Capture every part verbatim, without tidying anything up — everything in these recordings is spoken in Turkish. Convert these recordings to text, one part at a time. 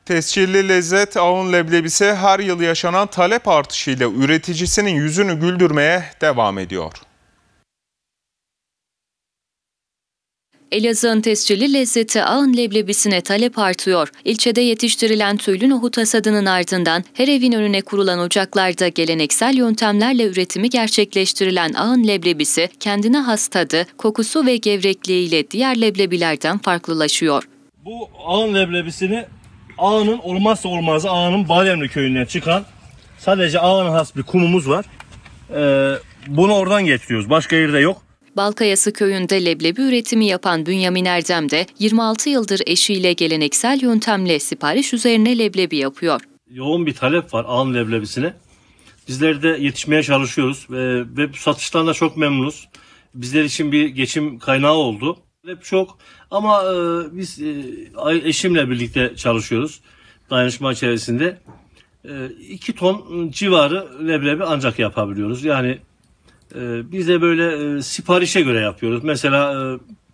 Tescilli lezzet Ağın leblebisi her yıl yaşanan talep artışıyla üreticisinin yüzünü güldürmeye devam ediyor. Elazığ'ın tescilli lezzeti Ağın leblebisine talep artıyor. İlçede yetiştirilen tüylü nohut hasadının ardından her evin önüne kurulan ocaklarda geleneksel yöntemlerle üretimi gerçekleştirilen Ağın leblebisi kendine has tadı, kokusu ve gevrekliğiyle diğer leblebilerden farklılaşıyor. Bu Ağın leblebisini Ağın'ın olmazsa olmazı Ağın'ın Bademli köyünden çıkan sadece Ağın'a has bir kumumuz var. Ee, bunu oradan getiriyoruz. Başka yerde yok. Balkayası köyünde leblebi üretimi yapan Bünyamin Erdem de yirmi altı yıldır eşiyle geleneksel yöntemle sipariş üzerine leblebi yapıyor. Yoğun bir talep var Ağın leblebisine. Bizler de yetişmeye çalışıyoruz ve, ve satıştan da çok memnunuz. Bizler için bir geçim kaynağı oldu. Hep çok ama e, biz e, eşimle birlikte çalışıyoruz dayanışma içerisinde. E, iki ton civarı leblebi ancak yapabiliyoruz. Yani e, biz de böyle e, siparişe göre yapıyoruz. Mesela e,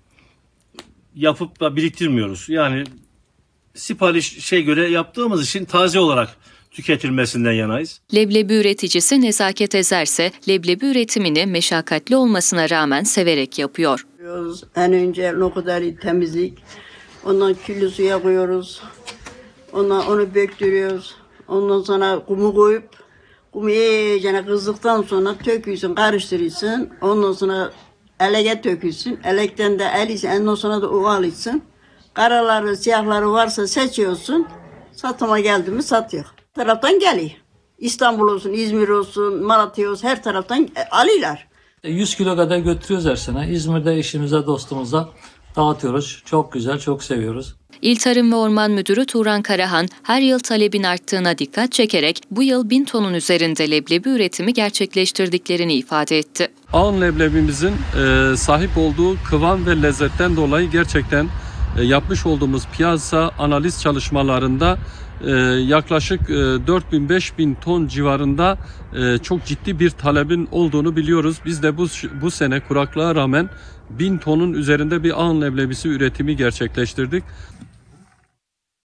yapıp da biriktirmiyoruz. Yani sipariş şey göre yaptığımız için taze olarak tüketilmesinden yanayız. Leblebi üreticisi Nezaket Ezer ise leblebi üretimini meşakkatli olmasına rağmen severek yapıyor. En önce nohudları temizlik, ondan küllü suya koyuyoruz, ondan onu böktürüyoruz, ondan sonra kumu koyup, kumu iyicene kızdıktan sonra töküyorsun, karıştırıyorsun, ondan sonra elege töküyorsun, elekten de eliysen, ondan sonra da uvalıyorsun. Karaları, siyahları varsa seçiyorsun, satıma geldi mi satıyor. Taraftan geliyor. İstanbul olsun, İzmir olsun, Malatya olsun, her taraftan alıyorlar. yüz kilo kadar götürüyoruz her sene. İzmir'de eşimize, dostumuza dağıtıyoruz. Çok güzel, çok seviyoruz. İl Tarım ve Orman Müdürü Turan Karahan her yıl talebin arttığına dikkat çekerek bu yıl bin tonun üzerinde leblebi üretimi gerçekleştirdiklerini ifade etti. Ağın leblebimizin e, sahip olduğu kıvam ve lezzetten dolayı gerçekten e, yapmış olduğumuz piyasa analiz çalışmalarında e, yaklaşık e, dört bin beş bin ton civarında e, çok ciddi bir talebin olduğunu biliyoruz. Biz de bu, bu sene kuraklığa rağmen bin tonun üzerinde bir Ağın leblebisi üretimi gerçekleştirdik.